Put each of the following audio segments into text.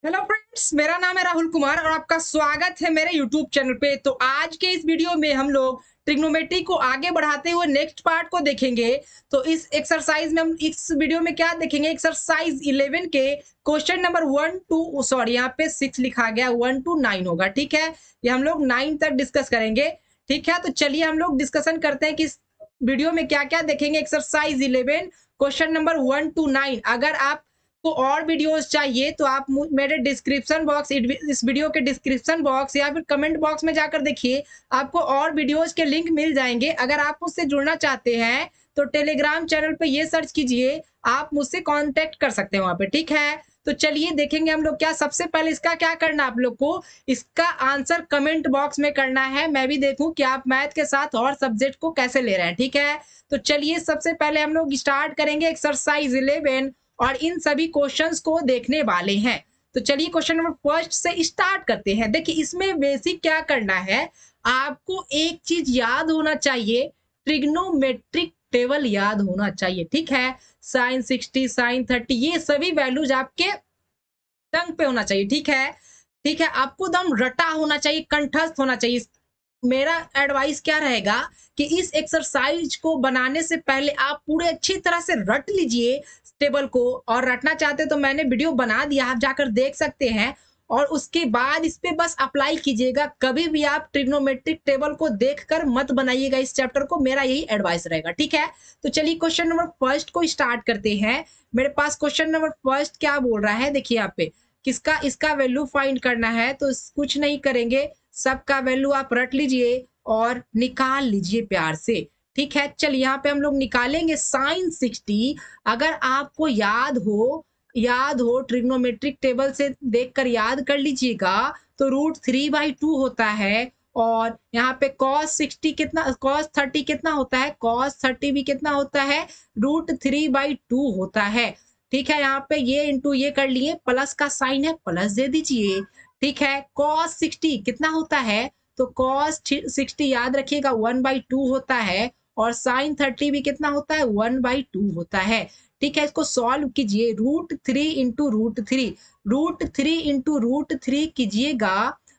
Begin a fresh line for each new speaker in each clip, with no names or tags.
Hello friends, मेरा नाम है राहुल कुमार और आपका स्वागत है मेरे यूट्यूब चैनल पे। तो आज के इस वीडियो में हम लोग ट्रिग्नोमेट्री को आगे बढ़ाते हुए नेक्स्ट पार्ट को देखेंगे। तो इस एक्सरसाइज में हम इस वीडियो में क्या देखेंगे, एक्सरसाइज 11 के क्वेश्चन नंबर 1 टू सॉरी यहाँ पे 6 लिखा गया, 1 to 9 होगा। ठीक है, ये हम लोग 9 तक डिस्कस करेंगे। ठीक है, तो चलिए हम लोग डिस्कशन करते हैं कि इस वीडियो में क्या क्या देखेंगे। Exercise 11 question number 1 to 9। अगर आप को और वीडियोस चाहिए तो आप मेरे डिस्क्रिप्शन बॉक्स, इस वीडियो के डिस्क्रिप्शन बॉक्स या फिर कमेंट बॉक्स में जाकर देखिए, आपको और वीडियोस के लिंक मिल जाएंगे। अगर आप मुझसे जुड़ना चाहते हैं तो टेलीग्राम चैनल पे ये सर्च कीजिए, आप मुझसे कांटेक्ट कर सकते हैं वहां पे। ठीक है, तो चलिए देखेंगे हम लोग क्या। सबसे पहले इसका क्या करना है आप लोग को, इसका आंसर कमेंट बॉक्स में करना है। मैं भी देखूं कि आप मैथ के साथ और सब्जेक्ट को कैसे ले रहे हैं। ठीक है, तो चलिए सबसे पहले हम लोग स्टार्ट करेंगे एक्सरसाइज 11 और इन सभी क्वेश्चंस को देखने वाले हैं। तो चलिए क्वेश्चन नंबर फर्स्ट से स्टार्ट करते हैं। देखिए इसमें बेसिक क्या करना है, आपको एक चीज याद होना चाहिए, ट्रिग्नोमेट्रिक टेबल याद होना चाहिए। ठीक है, साइन 60 साइन 30 ये सभी वैल्यूज आपके टंग पे होना चाहिए। ठीक है, ठीक है, आपको दम रटा होना चाहिए, कंठस्थ होना चाहिए। मेरा एडवाइस क्या रहेगा कि इस एक्सरसाइज को बनाने से पहले आप पूरे अच्छी तरह से रट लीजिए टेबल को। और रटना चाहते तो मैंने वीडियो बना दिया, आप जाकर देख सकते हैं। और उसके बाद इस पे बस अप्लाई कीजिएगा। कभी भी आप ट्रिग्नोमेट्रिक टेबल को देखकर मत बनाइएगा इस चैप्टर को, मेरा यही एडवाइस रहेगा। ठीक है, तो चलिए क्वेश्चन नंबर फर्स्ट को स्टार्ट करते हैं। मेरे पास क्वेश्चन नंबर फर्स्ट क्या बोल रहा है, देखिए यहाँ पे किसका इसका वैल्यू फाइंड करना है। तो कुछ नहीं करेंगे, सबका वैल्यू आप रट लीजिए और निकाल लीजिए प्यार से। ठीक है, चलिए यहाँ पे हम लोग निकालेंगे साइन 60। अगर आपको याद हो ट्रिग्नोमेट्रिक टेबल से देखकर याद कर लीजिएगा, तो √3/2 होता है। और यहाँ पे cos 30 कितना होता है, cos 30 भी कितना होता है, √3/2 होता है। ठीक है, यहाँ पे ये इंटू ये कर लिए, प्लस का साइन है, प्लस दे दीजिए। ठीक है, cos 60 कितना होता है, तो cos 60 याद रखिएगा 1/2 होता है। और साइन 30 भी कितना होता है, 1/2 होता है। ठीक है, इसको सॉल्व कीजिए, √3 इंटू √3, √3 इंटू √3 कीजिएगा,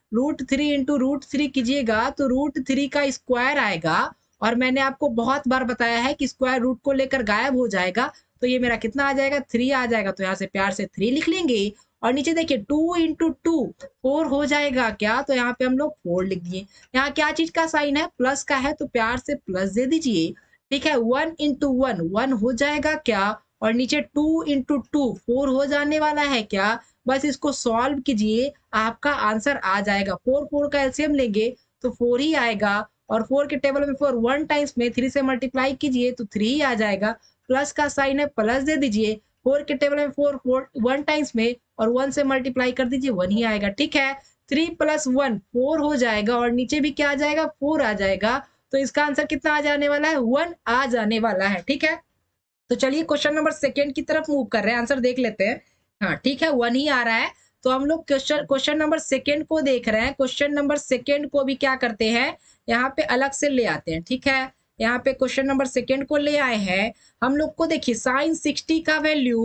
√3 इंटू √3 कीजिएगा तो √3 का स्क्वायर आएगा। और मैंने आपको बहुत बार बताया है कि स्क्वायर रूट को लेकर गायब हो जाएगा। तो ये मेरा कितना आ जाएगा, 3 आ जाएगा। तो यहाँ से प्यार से 3 लिख लेंगे। और नीचे देखिए 2 इंटू 2 4 हो जाएगा क्या, तो यहाँ पे हम लोग 4 लिख दिए। यहाँ क्या चीज का साइन है, प्लस का है, तो प्यार से प्लस दे दीजिए। ठीक है, 1 इंटू 1 1 हो जाएगा क्या, और नीचे 2 इंटू 2 4 हो जाने वाला है क्या। बस इसको सॉल्व कीजिए, आपका आंसर आ जाएगा। 4 4 का एलसीएम लेंगे तो 4 ही आएगा। और 4 के टेबल में 4 1 टाइम्स में 3 से मल्टीप्लाई कीजिए तो 3 ही आ जाएगा। प्लस का साइन है, प्लस दे दीजिए। 4 के टेबल में 4 1 टाइम्स में और 1 से मल्टीप्लाई कर दीजिए, 1 ही आएगा। ठीक है, 3 + 1 4 हो जाएगा। और नीचे भी क्या आ जाएगा, 4 आ जाएगा। तो इसका आंसर कितना आ जाने वाला है, 1 आ जाने वाला है। ठीक है, तो चलिए क्वेश्चन नंबर सेकेंड की तरफ मूव कर रहे हैं, आंसर देख लेते हैं। हाँ ठीक है, 1 ही आ रहा है। तो हम लोग क्वेश्चन नंबर सेकेंड को देख रहे हैं। क्वेश्चन नंबर सेकेंड को भी क्या करते हैं, यहाँ पे अलग से ले आते हैं। ठीक है, यहाँ पे क्वेश्चन नंबर सेकेंड को ले आए हैं हम लोग को। देखिए साइन 60 का वैल्यू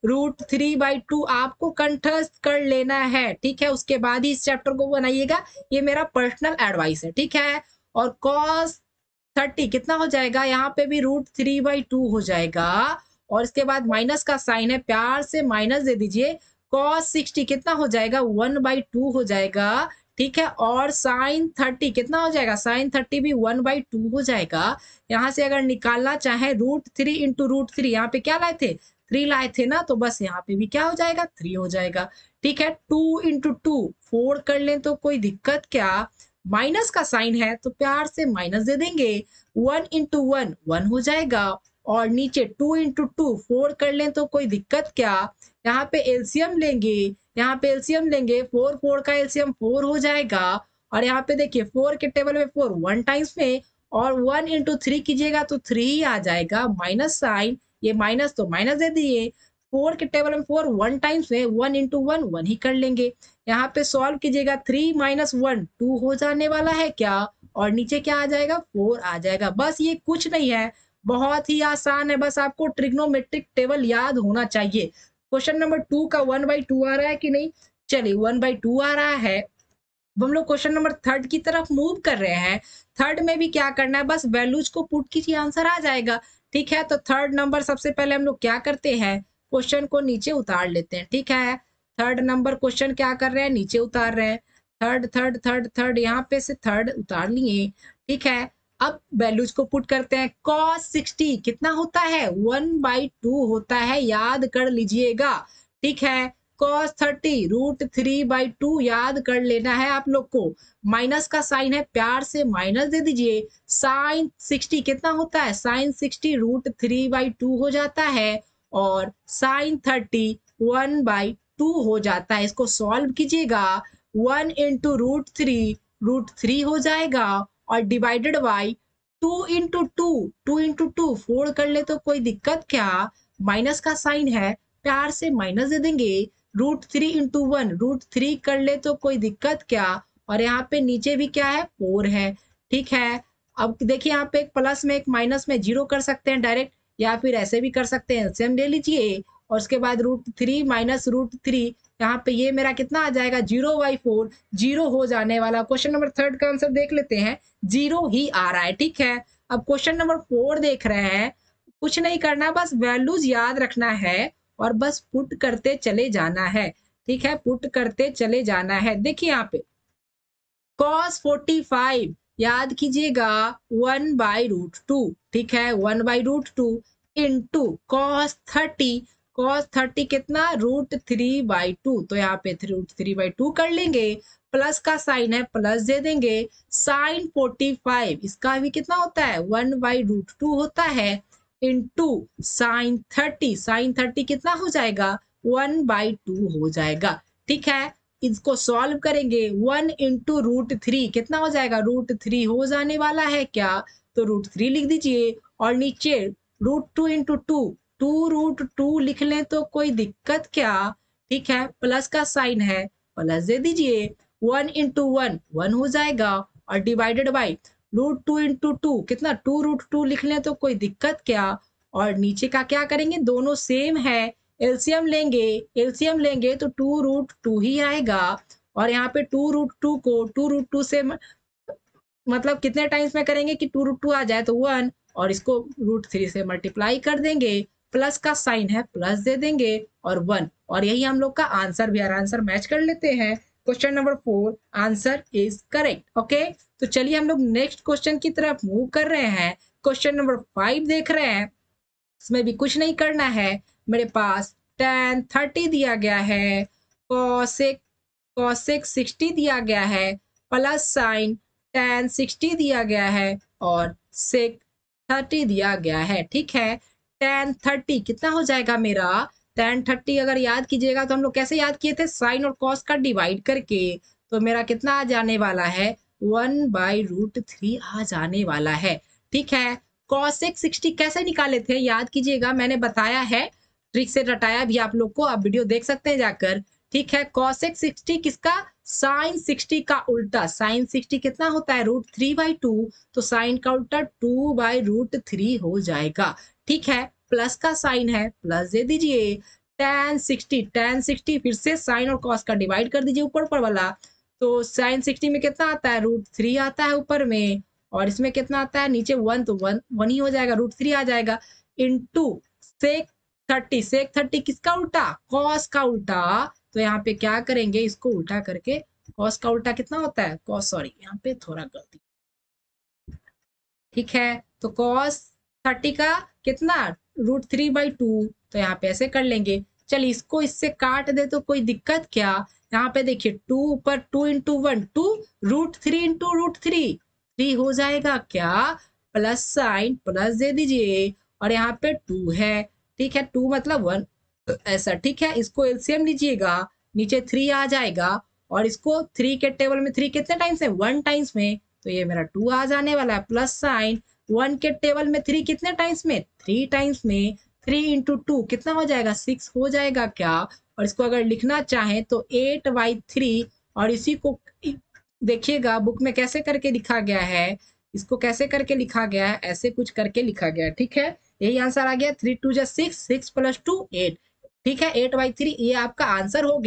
√3/2 आपको कंठस्थ कर लेना है। ठीक है, उसके बाद ही इस चैप्टर को बनाइएगा, ये मेरा पर्सनल एडवाइस है। ठीक है, और cos 30 कितना हो जाएगा, यहाँ पे भी √3/2 हो जाएगा। और इसके बाद माइनस का साइन है, प्यार से माइनस दे दीजिए। cos 60 कितना हो जाएगा, 1/2 हो जाएगा। ठीक है, और साइन 30 कितना हो जाएगा, साइन 30 भी 1/2 हो जाएगा। यहाँ से अगर निकालना चाहे √3 इंटू √3, यहाँ पे क्या लाए थे, 3 लाए थे ना, तो बस यहाँ पे भी क्या हो जाएगा, 3 हो जाएगा। ठीक है, 2 इंटू 2 4 कर लें तो कोई दिक्कत क्या, माइनस का साइन है तो प्यार से माइनस दे देंगे। 1 इंटू 1 1 हो जाएगा। और नीचे 2 इंटू 2 4 कर लें तो कोई दिक्कत क्या। यहाँ पे एलसीएम लेंगे, यहाँ पे एलसीएम लेंगे, 4 4 का एलसीएम 4 हो जाएगा। और यहाँ पे देखिए 4 के टेबल में 4 1 टाइम्स में, और 1 इंटू 3 कीजिएगा तो 3 ही आ जाएगा। माइनस साइन, ये माइनस तो माइनस दे दिए। 4 के टेबल में 4 1 टाइम्स में, 1 इंटू 1 1 ही कर लेंगे। यहाँ पे सॉल्व कीजिएगा, 3 - 1 2 हो जाने वाला है क्या, और नीचे क्या आ जाएगा, 4 आ जाएगा। बस ये कुछ नहीं है, बहुत ही आसान है, बस आपको ट्रिग्नोमेट्रिक टेबल याद होना चाहिए। क्वेश्चन नंबर 2 का 1/2 आ रहा है कि नहीं, चलिए 1/2 आ रहा है। अब हम लोग क्वेश्चन नंबर 3 की तरफ मूव कर रहे हैं। 3 में भी क्या करना है, बस वैल्यूज को पुट कीजिए, आंसर आ जाएगा। ठीक है, तो 3 नंबर सबसे पहले हम लोग क्या करते हैं, क्वेश्चन को नीचे उतार लेते हैं। ठीक है, 3 नंबर क्वेश्चन क्या कर रहे हैं, नीचे उतार रहे हैं। थर्ड यहाँ पे से 3 उतार लिए। ठीक है, अब वैल्यूज को पुट करते हैं। cos 60 कितना होता है, 1/2 होता है, याद कर लीजिएगा। ठीक है, cos 30 √3/2 याद कर लेना है आप लोग को। माइनस का साइन है, प्यार से माइनस दे दीजिए। sin 60 कितना होता है, sin 60 √3/2 हो जाता है, और sin 30 1/2 हो जाता है। इसको सॉल्व कीजिएगा, 1 इंटू √3 हो जाएगा, और डिवाइडेड बाई 2 इंटू 2 फोड़ कर ले तो कोई दिक्कत क्या, माइनस का साइन है, प्यार से माइनस दे देंगे। √3 इंटू 1 √3 कर ले तो कोई दिक्कत क्या, और यहाँ पे नीचे भी क्या है, 4 है। ठीक है, अब देखिए यहाँ पे एक प्लस में एक माइनस में जीरो कर सकते हैं डायरेक्ट, या फिर ऐसे भी कर सकते हैं, सेम ले लीजिए, और उसके बाद √3 माइनस √3, यहाँ पे ये मेरा कितना आ जाएगा, 0/4, जीरो हो जाने वाला। क्वेश्चन नंबर 3 का आंसर देख लेते हैं, जीरो ही आ रहा है। ठीक है, अब क्वेश्चन नंबर 4 देख रहे हैं। कुछ नहीं करना, बस वैल्यूज याद रखना है और बस पुट करते चले जाना है। ठीक है, पुट करते चले जाना है। देखिए यहाँ पे cos 45 याद कीजिएगा 1/√2। ठीक है, 1/√2 इंटू cos 30 कितना, √3/2, तो यहाँ पे √3/2 कर लेंगे। प्लस का साइन है, प्लस दे देंगे। sin 45 इसका भी कितना होता है, 1/√2 होता है, इंटू sin 30 कितना हो जाएगा, 1/2 हो जाएगा। ठीक है, इसको सॉल्व करेंगे, 1 इंटू √3 कितना हो जाएगा, √3 हो जाने वाला है क्या, तो √3 लिख दीजिए, और नीचे √2 इंटू 2 लिख लें तो कोई दिक्कत क्या। ठीक है, प्लस का साइन है, प्लस दे दीजिए। 1 इंटू 1 हो जाएगा, और डिवाइडेड बाई √2 इंटू 2 कितना, 2√2 लिख लें तो कोई दिक्कत क्या। और नीचे का क्या करेंगे, दोनों सेम है, एलसीएम लेंगे तो 2√2 ही आएगा। और यहाँ पे 2√2 को 2√2 से मतलब कितने टाइम्स में करेंगे कि 2√2 आ जाए तो 1, और इसको √3 से मल्टीप्लाई कर देंगे। प्लस का साइन है, प्लस दे देंगे, और 1, और यही हम लोग का आंसर भी आ रहा है। आंसर मैच कर लेते हैं। Question number 4 answer is correct. Okay, तो चलिए हम लोग नेक्स्ट क्वेश्चन की तरफ मूव कर रहे हैं। क्वेश्चन नंबर 5 देख रहे हैं। इसमें भी कुछ नहीं करना है, मेरे पास tan 30 दिया गया है, cosec 60 दिया गया है, प्लस साइन tan 60 दिया गया है, और sec 30 दिया गया है। ठीक है, tan 30 कितना हो जाएगा मेरा, tan 30 अगर याद कीजिएगा तो हम लोग कैसे याद किए थे, साइन और कॉस का डिवाइड करके, तो मेरा कितना आ जाने वाला है, 1/√3 आ जाने वाला है। ठीक है, cosec 60 कैसे निकाले थे याद कीजिएगा, मैंने बताया है, ट्रिक से रटाया भी आप लोग को, आप वीडियो देख सकते हैं जाकर। ठीक है, cosec 60 किसका, sin 60 का उल्टा। sin 60 कितना होता है, √3/2, तो साइन का उल्टा 2/√3 हो जाएगा। ठीक है, प्लस का साइन है, प्लस दे दीजिए। tan 60 फिर से साइन और कॉस का डिवाइड कर दीजिए ऊपर वाला, तो sin 60 में कितना आता है, √3 आता है ऊपर में, और इसमें कितना आता है नीचे 1, तो 1 ही हो जाएगा, √3 आ जाएगा, इंटू sec 30 किसका उल्टा, कॉस का उल्टा, तो यहाँ पे क्या करेंगे, इसको उल्टा करके, कॉस का उल्टा कितना होता है, कॉस, सॉरी यहाँ पे थोड़ा गलती। ठीक है, तो cos 30 का कितना, √3/2, तो यहाँ पे ऐसे कर लेंगे। चलिए इसको इससे काट दे तो कोई दिक्कत क्या, यहाँ पे देखिए 2 ऊपर 2 इंटू 1 2, √3 इंटू √3 3 हो जाएगा क्या, प्लस साइन प्लस दे दीजिए, और यहाँ पे 2 है। ठीक है, 2 मतलब 1 ऐसा। ठीक है, इसको एलसीएम लीजिएगा, नीचे 3 आ जाएगा, और इसको 3 के टेबल में 3 कितने टाइम्स है, 1 टाइम्स में, तो ये मेरा 2 आ जाने वाला है। प्लस साइन 1 के टेबल में 3 कितने टाइम्स में, 3 टाइम्स में, 3 इंटू 2 कितना हो जाएगा, 6 हो जाएगा क्या। और इसको अगर लिखना चाहें तो 8/3, और इसी को देखिएगा बुक में कैसे करके लिखा गया है, इसको कैसे करके लिखा गया है, ऐसे कुछ करके लिखा गया है। ठीक है, यही आंसर आ गया, 3 2 6 6 + 2 8। ठीक है, 8/3 ये आपका आंसर हो गया।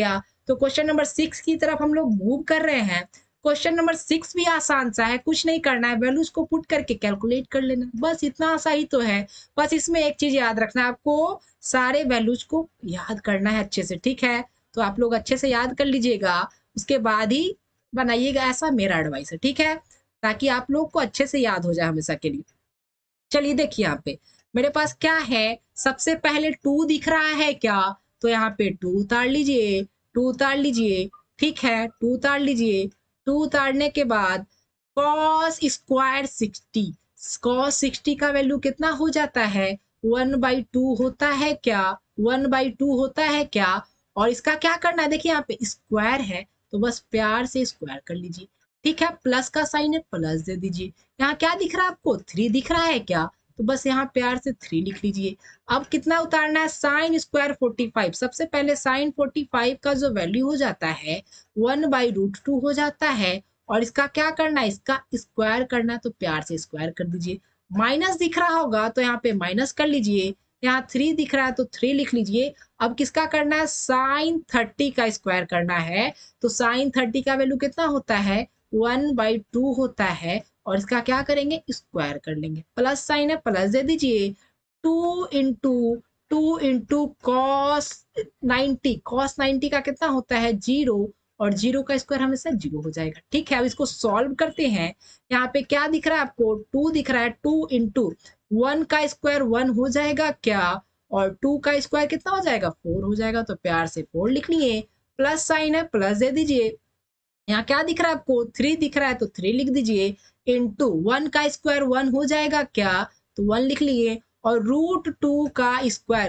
तो क्वेश्चन नंबर 6 की तरफ हम लोग मूव कर रहे हैं। क्वेश्चन नंबर 6 भी आसान सा है, कुछ नहीं करना है, वैल्यूज को पुट करके कैलकुलेट कर लेना, बस इतना सा ही तो है। बस इसमें एक चीज याद रखना है, आपको सारे वैल्यूज को याद करना है अच्छे से, ठीक है। तो आप लोग अच्छे से याद कर लीजिएगा, उसके बाद ही बनाइएगा, ऐसा मेरा एडवाइस है, ठीक है, ताकि आप लोग को अच्छे से याद हो जाए हमेशा के लिए। चलिए देखिए यहाँ पे मेरे पास क्या है, सबसे पहले 2 दिख रहा है क्या, तो यहाँ पे 2 उतार लीजिए, 2 उतार लीजिए, ठीक है, 2 उतार लीजिए। 2 उतारने के बाद cos स्क्वायर 60, cos 60 का वैल्यू कितना हो जाता है, 1/2 होता है क्या, 1/2 होता है क्या। और इसका क्या करना है, देखिए यहाँ पे स्क्वायर है तो बस प्यार से स्क्वायर कर लीजिए, ठीक है। प्लस का साइन है, प्लस दे दीजिए। यहाँ क्या दिख रहा है आपको, 3 दिख रहा है क्या, तो बस यहाँ प्यार से 3 लिख लीजिए। अब कितना उतारना है, साइन स्क्वायर 45। सबसे पहले साइन 45 का जो वैल्यू हो जाता है 1/√2 हो जाता है। और इसका क्या करना है, इसका स्क्वायर करना है, तो प्यार से स्क्वायर कर दीजिए। माइनस दिख रहा होगा तो यहाँ पे माइनस कर लीजिए। यहाँ 3 दिख रहा है तो 3 लिख लीजिए। अब किसका करना है, साइन 30 का स्क्वायर करना है। तो साइन 30 का वैल्यू कितना होता है, 1/2 होता है। और इसका क्या करेंगे, स्क्वायर कर लेंगे। प्लस साइन है, प्लस दे दीजिए। 2 इंटू कॉस 90, कॉस 90 का कितना होता है, 0। और 0 का स्क्वायर हमेशा 0 हो जाएगा, ठीक है। अब इसको सॉल्व करते हैं। यहाँ पे क्या दिख रहा है आपको, 2 दिख रहा है। 2 इंटू 1 का स्क्वायर 1 हो जाएगा क्या, और 2 का स्क्वायर कितना हो जाएगा, 4 हो जाएगा। तो प्यार से 4 लिख लिए। प्लस साइन है, प्लस दे दीजिए। यहाँ क्या दिख रहा है आपको, 3 दिख रहा है तो 3 लिख दीजिए। इंटू 1 का स्क्वायर 1 हो जाएगा क्या, तो 1 लिख लिए। और √2 का स्क्वायर,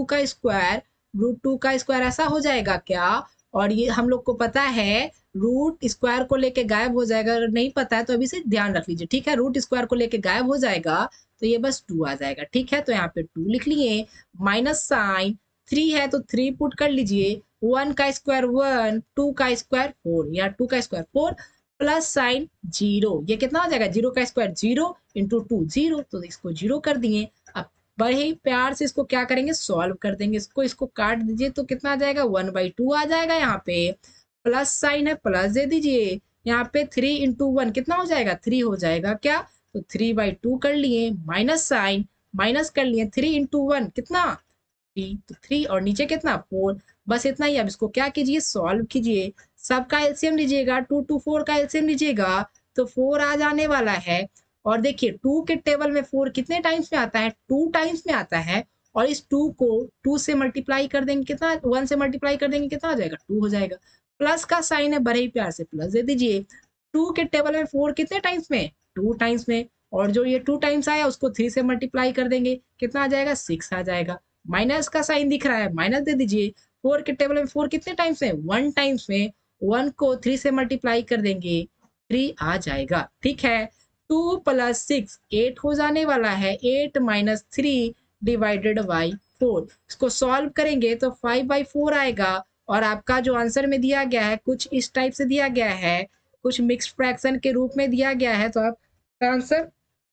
√2 का स्क्वायर ऐसा हो जाएगा क्या। और ये हम लोग को पता है रूट स्क्वायर को लेके गायब हो जाएगा, अगर नहीं पता है तो अभी से ध्यान रख लीजिए, ठीक है। रूट स्क्वायर को लेके गायब हो जाएगा तो ये बस 2 आ जाएगा, ठीक है। तो यहाँ पे 2 लिख लिए। माइनस साइन 3 है तो 3 पुट कर लीजिए। 1 का स्क्वायर 1, 2 का स्क्वायर 4, या 2 का स्क्वायर 4। प्लस साइन 0, ये कितना हो जाएगा, 0 का स्क्वायर 0 इंटू 2 0, तो इसको 0 कर दिए। अब बड़े ही प्यार से इसको क्या करेंगे, सॉल्व कर देंगे। इसको काट दीजिए तो कितना आ जाएगा, 1/2 आ जाएगा। यहाँ पे प्लस साइन है, प्लस दे दीजिए। यहाँ पे 3 इंटू 1 कितना हो जाएगा, 3 हो जाएगा क्या, तो 3/2 कर लिए। माइनस साइन, माइनस कर लिए। 3 इंटू 1 कितना, 3, तो 3 और नीचे कितना, 4। बस इतना ही। अब इसको क्या कीजिए, सॉल्व कीजिए। सबका एलसीएम लीजिएगा, 2 का एलसीएम लीजिएगा तो 4 आ जाने वाला है। और देखिए 2 के टेबल में 4 कितने टाइम्स में आता है, 2 टाइम्स में आता है। और इस 2 को 2 से मल्टीप्लाई कर देंगे, कितना, 1 से मल्टीप्लाई कर देंगे, कितना हो जाएगा, 2 हो जाएगा। प्लस का साइन है, बड़े ही प्यार से प्लस दे दीजिए। 2 के टेबल में 4 कितने टाइम्स में, 2 टाइम्स में। और जो ये 2 टाइम्स आया उसको 3 से मल्टीप्लाई कर देंगे, कितना आ जाएगा, 6 आ जाएगा। माइनस का साइन दिख रहा है, माइनस दे दीजिए। 4 के टेबल में 4 कितने टाइम्स में, 1 टाइम्स में। 1 को 3 से मल्टीप्लाई कर देंगे, 3 आ जाएगा, ठीक है। 2 + 6 8 हो जाने वाला है। 8 - 3 डिवाइडेड बाई 4। इसको सॉल्व करेंगे तो 5/4 आएगा। और आपका जो आंसर में दिया गया है कुछ इस टाइप से दिया गया है, कुछ मिक्स्ड फ्रैक्शन के रूप में दिया गया है। तो आपका आंसर,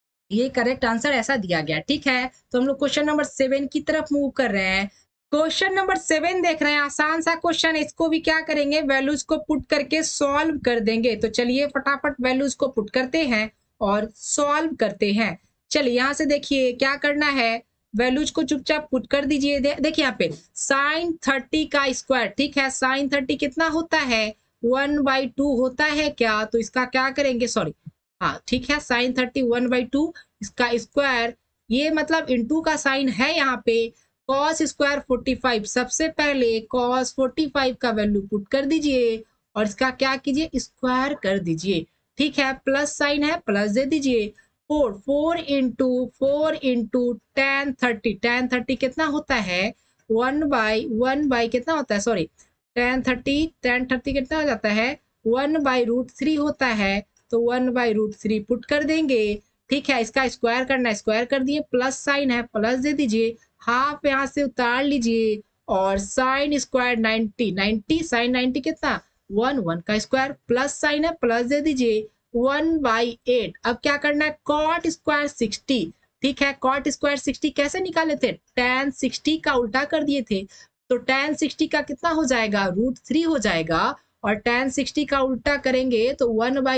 ये करेक्ट आंसर ऐसा दिया गया, ठीक है। तो हम लोग क्वेश्चन नंबर 7 की तरफ मूव कर रहे हैं। क्वेश्चन नंबर 7 देख रहे हैं, आसान सा क्वेश्चन। इसको भी क्या करेंगे, वैल्यूज को पुट करके सॉल्व कर देंगे। तो चलिए फटाफट वैल्यूज को पुट करते हैं और सॉल्व करते हैं। चलिए यहाँ से देखिए क्या करना है, वैल्यूज को चुपचाप पुट कर दीजिए। देखिए यहाँ पे साइन 30 का स्क्वायर, ठीक है। साइन 30 कितना होता है, 1/2 होता है क्या, तो इसका क्या करेंगे, सॉरी, हाँ ठीक है, साइन 30 1/2, इसका स्क्वायर, ये मतलब इंटू का साइन है यहाँ पे। कॉस स्क्वायर 45, सबसे पहले कॉस 45 का वैल्यू पुट कर दीजिए और इसका क्या कीजिए, स्क्वायर कर दीजिए, ठीक है। प्लस साइन है, प्लस दे दीजिए। 4 tan 30 कितना होता है, 1/1 कितना होता है, सॉरी, tan 30 कितना हो जाता है, 1/√3 होता है। तो 1/√3 पुट कर देंगे, ठीक है। इसका स्क्वायर करना है, स्क्वायर कर दिए। प्लस साइन है, प्लस दे दीजिए। हाफ यहाँ से उतार लीजिए। और साइन स्क्वायर 90 साइन 90 कितना, 1 का स्क्वायर। प्लस साइन है, प्लस दे दीजिए। 1/8। अब क्या करना है, कॉट स्क्वायर 60, ठीक है। कॉट स्क्वायर 60 कैसे निकाले थे, tan 60 का उल्टा कर दिए थे। तो tan 60 का कितना हो जाएगा, √3 हो जाएगा। और tan 60 का उल्टा करेंगे तो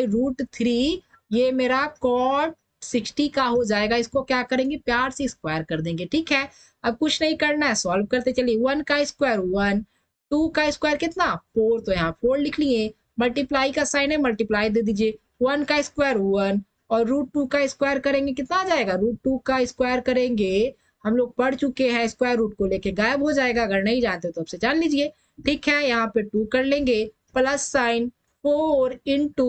1/√3 ये मेरा cot 60 का हो जाएगा। इसको क्या करेंगे, प्यार से स्क्वायर कर देंगे। ठीक है, अब कुछ नहीं करना है, सॉल्व करते चलिए। 1 का स्क्वायर 1, 2 का स्क्वायर कितना 4, तो यहाँ 4 लिख लिए। मल्टीप्लाई का साइन है, मल्टीप्लाई दे दीजिए। 1 का स्क्वायर 1 और √2 का स्क्वायर करेंगे कितना आ जाएगा, √2 का स्क्वायर करेंगे, हम लोग पढ़ चुके हैं, स्क्वायर रूट को लेके गायब हो जाएगा। अगर नहीं जानते तो अब से जान लीजिए। ठीक है, यहाँ पे 2 कर लेंगे, प्लस साइन 4 इंटू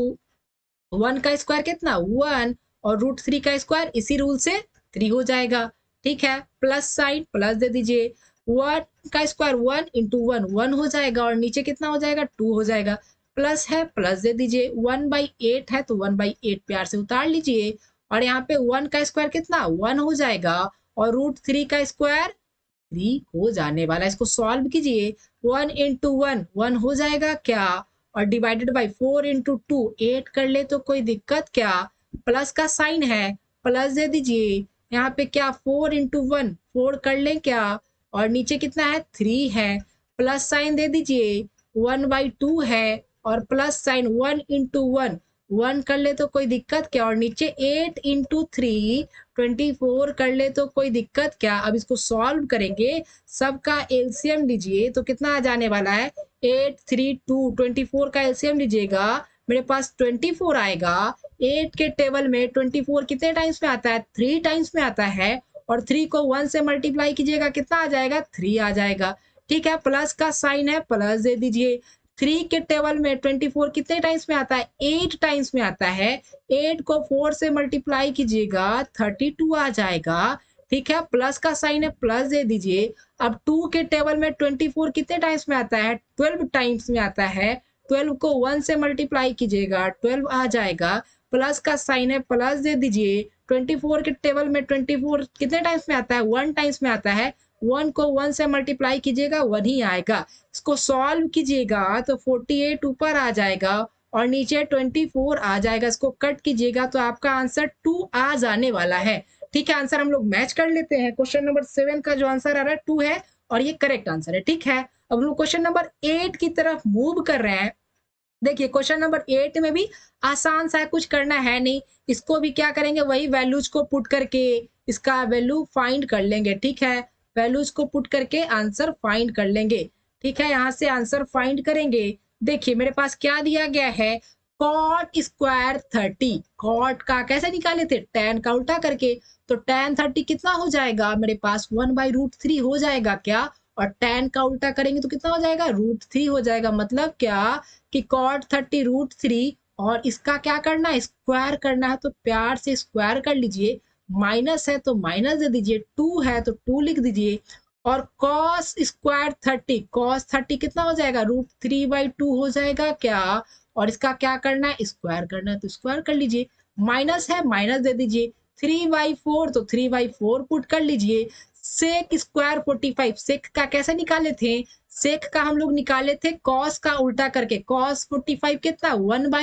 1 का स्क्वायर कितना 1 और √3 का स्क्वायर इसी रूल से 3 हो जाएगा। ठीक है, प्लस साइन प्लस दे दीजिए। 1 का स्क्वायर 1 इंटू 1 1 हो जाएगा और नीचे कितना हो जाएगा 2 हो जाएगा। प्लस है प्लस दे दीजिए। 1/8 है तो 1/8 प्यार से उतार लीजिए। और यहाँ पे 1 का स्क्वायर कितना 1 हो जाएगा और √3 का स्क्वायर 3 हो जाने वाला है। इसको सॉल्व कीजिए। 1 इंटू 1 1 हो जाएगा क्या, और डिवाइडेड बाई 4 इंटू 2 8 कर ले तो कोई दिक्कत क्या। प्लस का साइन है, प्लस दे दीजिए। यहाँ पे क्या 4 इंटू 1 4 कर ले क्या, और नीचे कितना है 3 है। प्लस साइन दे दीजिए। 1/2 है और प्लस साइन 1 इंटू 1 1 कर ले तो कोई दिक्कत क्या, और नीचे 8 इंटू 3 24 कर ले तो कोई दिक्कत क्या। अब इसको सॉल्व करेंगे, सबका एलसीएम लीजिए तो कितना आ जाने वाला है 8 3 2 24 का एलसीएम लीजिएगा, मेरे पास 24 आएगा। 8 के टेबल में 24 कितने टाइम्स में आता है 3 टाइम्स में आता है, और 3 को 1 से मल्टीप्लाई कीजिएगा कितना आ जाएगा 3 आ जाएगा। ठीक है, प्लस का साइन है, प्लस दे दीजिए। 3 के टेबल में 24 कितने टाइम्स में आता है 8 टाइम्स में आता है। 8 को 4 से मल्टीप्लाई कीजिएगा 32 आ जाएगा। ठीक है, प्लस का साइन है, प्लस दे दीजिए। अब 2 के टेबल में 24 कितने टाइम्स में आता है 12 टाइम्स में आता है। 12 को 1 से मल्टीप्लाई कीजिएगा 12 आ जाएगा। प्लस का साइन है, प्लस दे दीजिए। 24 के टेबल में 24 कितने टाइम्स में आता है 1 टाइम्स में आता है। 1 को 1 से मल्टीप्लाई कीजिएगा 1 ही आएगा। इसको सॉल्व कीजिएगा तो 48 ऊपर आ जाएगा और नीचे 24 आ जाएगा। इसको कट कीजिएगा तो आपका आंसर 2 आ जाने वाला है। ठीक है, आंसर हम लोग मैच कर लेते हैं। क्वेश्चन नंबर 7 का जो आंसर आ रहा है 2 है और ये करेक्ट आंसर है। ठीक है, अब हम लोग क्वेश्चन नंबर 8 की तरफ मूव कर रहे हैं। देखिए क्वेश्चन नंबर 8 में भी आसान सा है, कुछ करना है नहीं। इसको भी क्या करेंगे, वही वैल्यूज को पुट करके इसका वैल्यू फाइंड कर लेंगे। ठीक है, वैल्यूज को पुट करके आंसर फाइंड कर लेंगे। ठीक है, यहाँ से आंसर फाइंड करेंगे। देखिए मेरे पास क्या दिया गया है, कॉट स्क्वायर 30। कॉट का कैसे निकाले थे, टैन का उल्टा करके। तो टैन 30 कितना हो जाएगा, मेरे पास 1/√3 हो जाएगा क्या, और टैन का उल्टा करेंगे तो कितना हो जाएगा √3 हो जाएगा। मतलब क्या कि कॉट 30 √3, और इसका क्या करना है स्क्वायर करना है, तो प्यार से स्क्वायर कर लीजिए। माइनस है तो माइनस दे दीजिए, 2 है तो 2 लिख दीजिए। और कॉस स्क्वायर 30, कॉस 30 कितना हो जाएगा √3/2 हो जाएगा क्या, और इसका क्या करना है स्क्वायर करना है तो स्क्वायर कर लीजिए। माइनस है माइनस दे दीजिए। 3/4 तो 3/4 पुट कर लीजिए। सेक स्क्वायर 45, सेक का कैसे निकाले थे, सेक का हम लोग निकाले थे कॉस का उल्टा करके। कॉस 45 कितना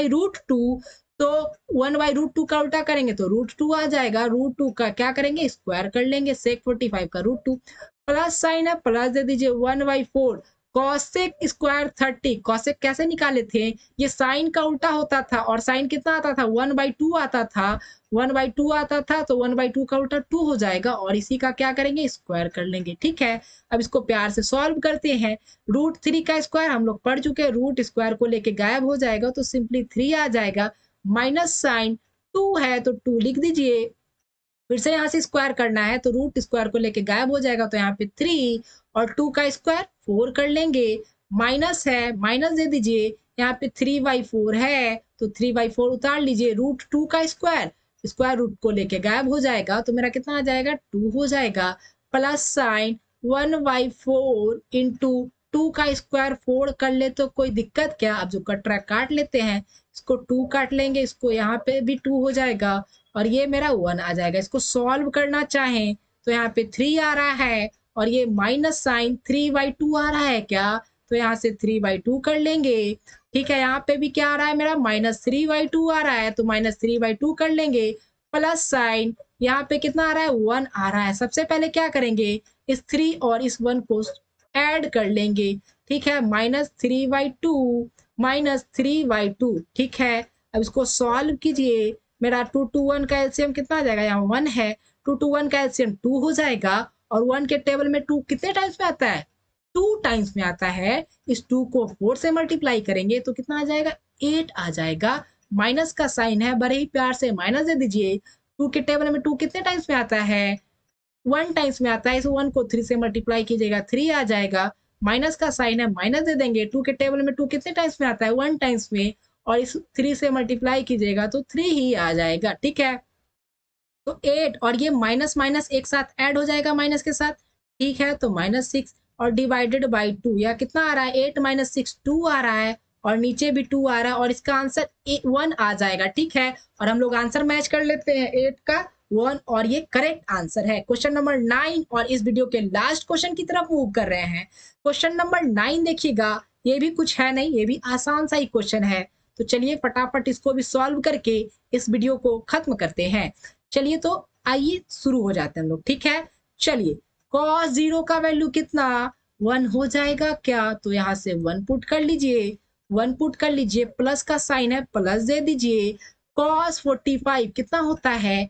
1/√2, तो 1/√2 का उल्टा करेंगे तो √2 आ जाएगा। √2 का क्या करेंगे स्क्वायर कर लेंगे, सेक 45 का √2। प्लस साइन है, प्लस दे दीजिए। 1/4 कॉसेक स्क्वायर 30, कॉसेक कैसे निकाले थे, ये साइन का उल्टा होता था, और साइन कितना आता था 1/2 आता था। 1/2 आता था तो 1/2 का उल्टा 2 हो जाएगा, और इसी का क्या करेंगे स्क्वायर कर लेंगे। ठीक है, अब इसको प्यार से सॉल्व करते हैं। √3 का स्क्वायर हम लोग पढ़ चुके हैं, रूट स्क्वायर को लेके गायब हो जाएगा तो सिंपली 3 आ जाएगा। माइनस साइन 2 है तो 2 लिख दीजिए। फिर से यहाँ से स्क्वायर करना है तो रूट स्क्वायर को लेके गायब हो जाएगा, तो यहाँ पे 3 और 2 का स्क्वायर 4 कर लेंगे। माइनस है माइनस दे दीजिए। यहाँ पे 3/4 है तो 3/4 उतार लीजिए। √2 का स्क्वायर, स्क्वायर रूट को लेके गायब हो जाएगा तो मेरा कितना आ जाएगा 2 हो जाएगा। प्लस साइन 1/4 इंटू 2 का स्क्वायर 4 कर ले तो कोई दिक्कत क्या। अब जो कट रहा है काट लेते हैं, इसको 2 काट लेंगे, इसको यहाँ पे भी 2 हो जाएगा और ये मेरा 1 आ जाएगा। इसको सॉल्व करना चाहें तो यहाँ पे 3 आ रहा है, और ये माइनस साइन 3/2 आ रहा है क्या, तो यहाँ से 3/2 कर लेंगे। ठीक है, यहाँ पे भी क्या आ रहा है मेरा -3/2 आ रहा है तो -3/2 कर लेंगे। प्लस साइन यहाँ पे कितना आ रहा है 1 आ रहा है। सबसे पहले क्या करेंगे, इस 3 और इस 1 को ऐड कर लेंगे, ठीक है। -3/2 -3/2, ठीक है। अब इसको सॉल्व कीजिए, मेरा 2 2 1 का एलसीएम कितना आ जाएगा, यहाँ 1 है, 2 2 1 का एलसीएम 2 हो जाएगा, और 1 के टेबल में 2 कितने टाइम्स में आता है, 2 टाइम्स में आता है। इस 2 को 4 से मल्टीप्लाई करेंगे तो कितना आ जाएगा, 8 आ जाएगा। माइनस का साइन है, बड़े ही प्यार से माइनस दे दीजिए। 2 के टेबल में 2 कितने टाइम्स में आता है, 1 टाइम्स में आता है। इस 1 को 3 से मल्टीप्लाई कीजिएगा, 3 आ जाएगा। माइनस का साइन है, माइनस दे देंगे। 2 के टेबल में 2 कितने टाइम्स में आता है, 1 टाइम्स में, और इस 3 से मल्टीप्लाई कीजिएगा तो 3 ही आ जाएगा, ठीक है। तो 8 और ये माइनस माइनस एक साथ ऐड हो जाएगा माइनस के साथ, ठीक है। तो -6 और डिवाइडेड बाई 2, या कितना आ रहा है, 8 - 6 2 आ रहा है, और नीचे भी 2 आ रहा है, और इसका आंसर 1 आ जाएगा, ठीक है। और हम लोग आंसर मैच कर लेते हैं, 8 का 1, और ये करेक्ट आंसर है। क्वेश्चन नंबर 9, और इस वीडियो के लास्ट क्वेश्चन की तरफ मूव कर रहे हैं। क्वेश्चन नंबर 9 देखिएगा, ये भी कुछ है नहीं, ये भी आसान सा ही क्वेश्चन है। तो चलिए फटाफट इसको भी सॉल्व करके इस वीडियो को खत्म करते हैं। चलिए तो आइए शुरू हो जाते हैं हम लोग, ठीक है। चलिए, cos 0 का वैल्यू कितना, 1 हो जाएगा क्या, तो यहाँ से 1 पुट कर लीजिए, 1 पुट कर लीजिए, प्लस का साइन है, प्लस दे दीजिए। cos 45 कितना होता है,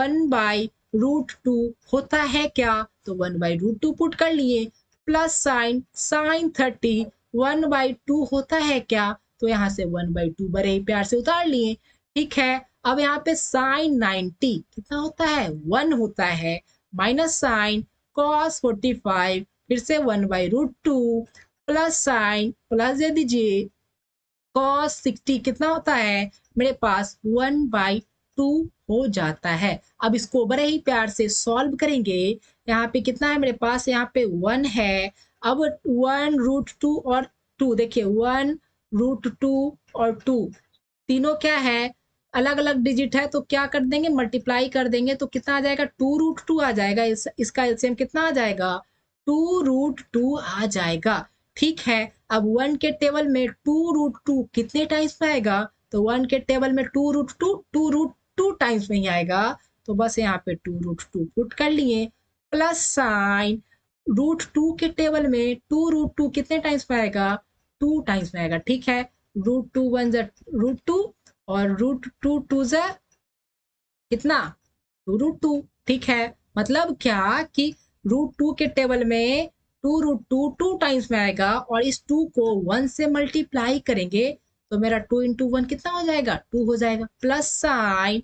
1/√2 होता है क्या, तो 1/√2 पुट कर लिए, प्लस साइन, sin 30 1/2 होता है क्या, तो यहाँ से 1/2 बड़े ही प्यार से उतार लिए, ठीक है। अब यहाँ पे sin 90 कितना होता है, 1 होता है, माइनस साइन cos 45 फिर से 1/√2, प्लस साइन, प्लस दे दीजिए, cos 60 कितना होता है मेरे पास, 1/2 हो जाता है। अब इसको बड़े ही प्यार से सॉल्व करेंगे। यहाँ पे कितना है मेरे पास, यहाँ पे 1 है। अब 1√2 और 2, देखिए 1√2 और 2 तीनों क्या है, अलग अलग डिजिट है, तो क्या कर देंगे, मल्टीप्लाई कर देंगे, तो कितना आ जाएगा, 2√2 आ जाएगा। इसका एलसीएम कितना आ जाएगा, 2√2 आ जाएगा, ठीक है। अब 1 के टेबल में 2√2 कितने टाइम्स में आएगा, तो 1 के टेबल में 2√2 टाइम्स में ही आएगा, तो बस यहाँ पे 2√2 पुट कर लिए, प्लस साइन, √2 के टेबल में 2√2 कितने टाइम्स में आएगा, 2 टाइम्स में आएगा, ठीक है। √2 1 √2, और √2 2 कितना, 2√2, ठीक है। मतलब क्या कि √2 के टेबल में 2√2 2 टाइम्स में आएगा, और इस 2 को 1 से मल्टीप्लाई करेंगे तो मेरा 2 × 1 कितना हो जाएगा, 2 हो जाएगा, प्लस साइन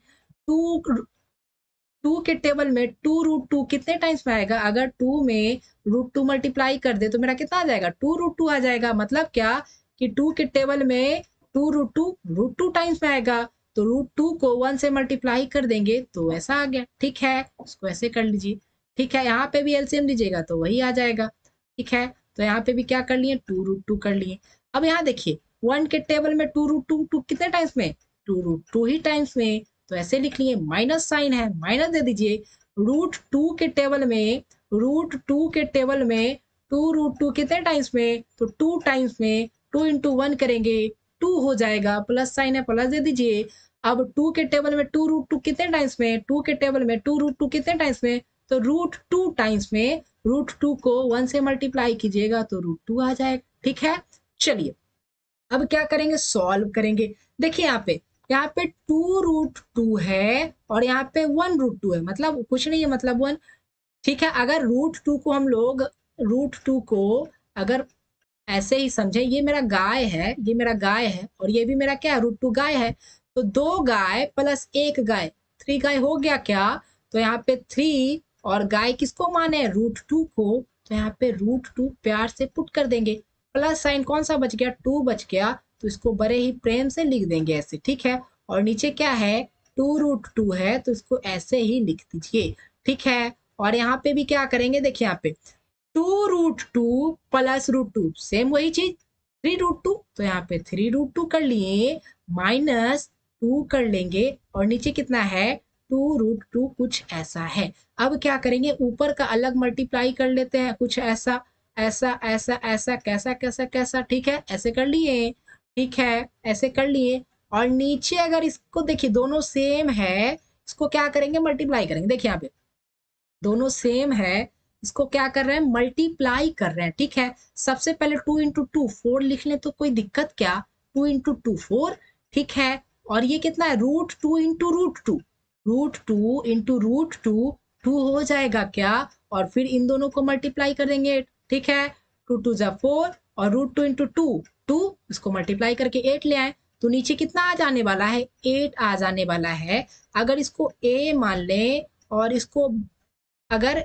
2 के टेबल में 2√2 कितने टाइम्स में आएगा, अगर 2 में √2 मल्टीप्लाई कर दे तो मेरा कितना आ जाएगा, 2√2 आ जाएगा। मतलब क्या कि 2 के टेबल में 2√2 टाइम्स में आएगा, तो √2 को 1 से मल्टीप्लाई कर देंगे तो ऐसा आ गया, ठीक है। इसको ऐसे कर लीजिए, ठीक है। यहाँ पे भी एलसीएम लीजिएगा तो वही आ जाएगा, ठीक है। तो यहाँ पे भी क्या कर लिए, 2√2 कर लिए। अब यहाँ देखिए 1 के टेबल में 2√2 कितने टाइम्स में, 2√2 ही टाइम्स में, तो ऐसे लिख लिए, माइनस साइन है, माइनस दे दीजिए। √2 के टेबल में 2√2 कितने टाइम्स में, तो 2 टाइम्स में, 2 × 1 करेंगे 2 हो जाएगा, प्लस साइन है, प्लस दे दीजिए। अब 2 के टेबल में 2√2 कितने टाइम्स में, 2 के टेबल में 2√2 कितने टाइम्स में, तो √2 टाइम्स में, √2 को 1 से मल्टीप्लाई कीजिएगा तो √2 आ जाएगा, ठीक है। चलिए अब क्या करेंगे, सॉल्व करेंगे। देखिए यहाँ पे 2√2 है, और यहाँ पे 1√2 है, मतलब कुछ नहीं है, मतलब 1, ठीक है। अगर √2 को हम लोग, √2 को अगर ऐसे ही समझे, ये मेरा गाय है, ये मेरा गाय है, और ये भी मेरा क्या है, √2 गाय है, तो 2 गाय प्लस 1 गाय, 3 गाय हो गया क्या, तो यहाँ पे 3, और गाय किसको माने, √2 को, तो यहाँ पे √2 प्यार से पुट कर देंगे, प्लस साइन कौन सा बच गया, 2 बच गया, तो इसको बड़े ही प्रेम से लिख देंगे ऐसे, ठीक है। और नीचे क्या है, 2√2 है, तो इसको ऐसे ही लिख दीजिए, ठीक है। और यहाँ पे भी क्या करेंगे, देखिए यहाँ पे 2√2 प्लस √2 सेम वही चीज, 3√2, तो यहाँ पे 3√2 कर लिए, माइनस 2 कर लेंगे, और नीचे कितना है, 2√2 कुछ ऐसा है। अब क्या करेंगे, ऊपर का अलग मल्टीप्लाई कर लेते हैं, कुछ ऐसा ऐसा ऐसा ऐसा कैसा कैसा कैसा, ठीक है, ऐसे कर लिए, ठीक है, ऐसे कर लिए। और नीचे अगर इसको देखिए दोनों सेम है, इसको क्या करेंगे, मल्टीप्लाई करेंगे। देखिए यहाँ पे दोनों सेम है, इसको क्या कर रहे हैं, मल्टीप्लाई कर रहे हैं। ठीक है, सबसे पहले 2 इंटू टू 4 लिख लें तो कोई दिक्कत क्या, 2 इंटू टू 4। ठीक है, और ये कितना है, √2 इंटू √2, √2 इंटू √2 2 हो जाएगा क्या, और फिर इन दोनों को मल्टीप्लाई कर देंगे। ठीक है, 2 2 जा 4 और √2 इंटू टू 2, इसको मल्टीप्लाई करके 8 ले आए तो नीचे कितना आ जाने वाला है, 8 आ जाने वाला है। अगर इसको a मान लें और इसको अगर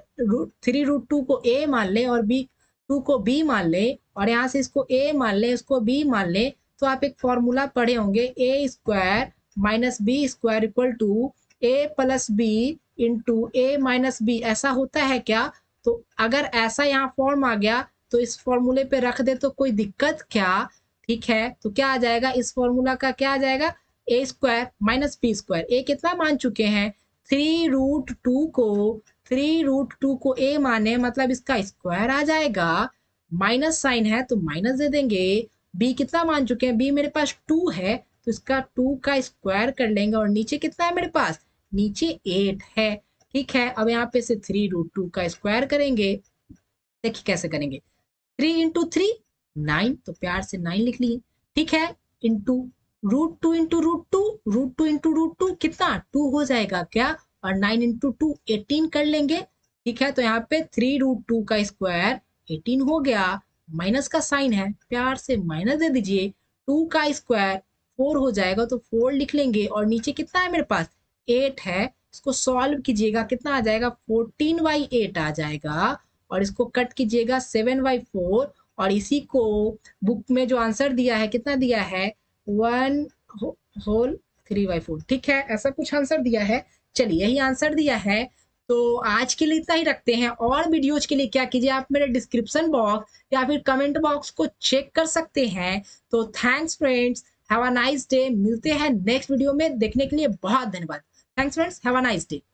3√2 को a मान लें और b 2 को b मान लें और यहाँ से इसको a मान लें इसको b मान लें, तो आप एक फॉर्मूला पढ़े होंगे, a square minus B square equal to a plus B into a minus B, ऐसा होता है क्या। तो अगर ऐसा यहाँ फॉर्म आ गया तो इस फॉर्मूले पे रख दे तो कोई दिक्कत क्या। ठीक है, तो क्या आ जाएगा, इस फॉर्मूला का क्या आ जाएगा, a square minus B square. a कितना मान चुके हैं, 3√2 को 3√2 को a माने मतलब इसका स्क्वायर आ जाएगा, माइनस साइन है तो माइनस दे देंगे। b कितना मान चुके हैं, b मेरे पास 2 है तो इसका 2 का स्क्वायर कर लेंगे और नीचे कितना है मेरे पास, नीचे 8 है। ठीक है, अब यहाँ पे से 3√2 का स्क्वायर करेंगे, देखिए कैसे करेंगे, 3 इंटू 3 9, तो प्यार से 9 लिख लिए। ठीक है, इंटू √2 इंटू √2, √2 इंटू √2 कितना 2 हो जाएगा क्या, और 9 इंटू 2 18 कर लेंगे। ठीक है, तो यहाँ पे 3√2 का स्क्वायर 18 हो गया, माइनस का साइन है प्यार से माइनस दे दीजिए, 2 का स्क्वायर 4 हो जाएगा तो 4 लिख लेंगे और नीचे कितना है मेरे पास 8 है। इसको सॉल्व कीजिएगा कितना आ जाएगा, 14/8 आ जाएगा और इसको कट कीजिएगा 7/4 और इसी को बुक में जो आंसर दिया है कितना दिया है, 1 होल 3/4। ठीक है, ऐसा कुछ आंसर दिया है। चलिए यही आंसर दिया है, तो आज के लिए इतना ही रखते हैं। और वीडियोज के लिए क्या कीजिए, आप मेरे डिस्क्रिप्शन बॉक्स या फिर कमेंट बॉक्स को चेक कर सकते हैं। तो thanks friends, have a nice day. मिलते हैं नेक्स्ट वीडियो में, देखने के लिए बहुत धन्यवाद। Thanks friends, have a nice day.